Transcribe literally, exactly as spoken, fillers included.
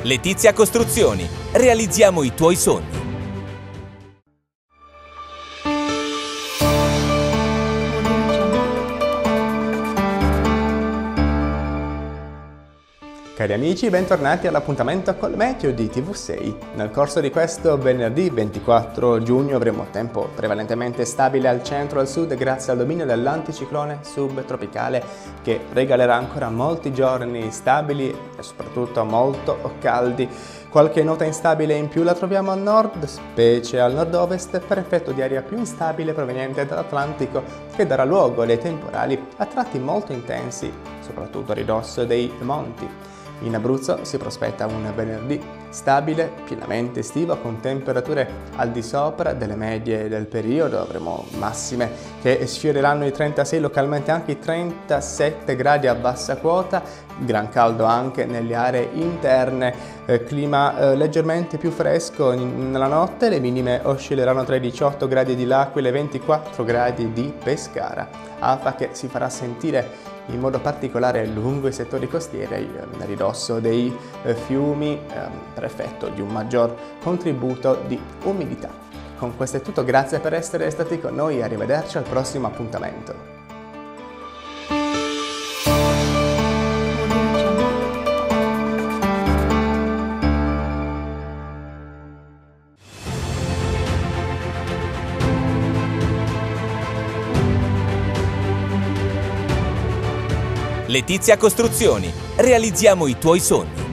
Letizia Costruzioni. Realizziamo i tuoi sogni. Cari amici, bentornati all'appuntamento col meteo di T V sei. Nel corso di questo venerdì ventiquattro giugno avremo tempo prevalentemente stabile al centro e al sud grazie al dominio dell'anticiclone subtropicale che regalerà ancora molti giorni stabili e soprattutto molto caldi. Qualche nota instabile in più la troviamo al nord, specie al nord-ovest, per effetto di aria più instabile proveniente dall'Atlantico che darà luogo a dei temporali a tratti molto intensi, soprattutto a ridosso dei monti. In Abruzzo si prospetta un venerdì stabile, pienamente estivo, con temperature al di sopra delle medie del periodo. Avremo massime che sfioreranno i trentasei, localmente anche i trentasette gradi a bassa quota, gran caldo anche nelle aree interne, eh, clima eh, leggermente più fresco in, nella notte, le minime oscilleranno tra i diciotto gradi di L'Aquila e i ventiquattro gradi di Pescara. Afa che si farà sentire in modo particolare lungo i settori costieri, a ridosso dei eh, fiumi, eh, per effetto di un maggior contributo di umidità. Con questo è tutto, grazie per essere stati con noi e arrivederci al prossimo appuntamento. Letizia Costruzioni. Realizziamo i tuoi sogni.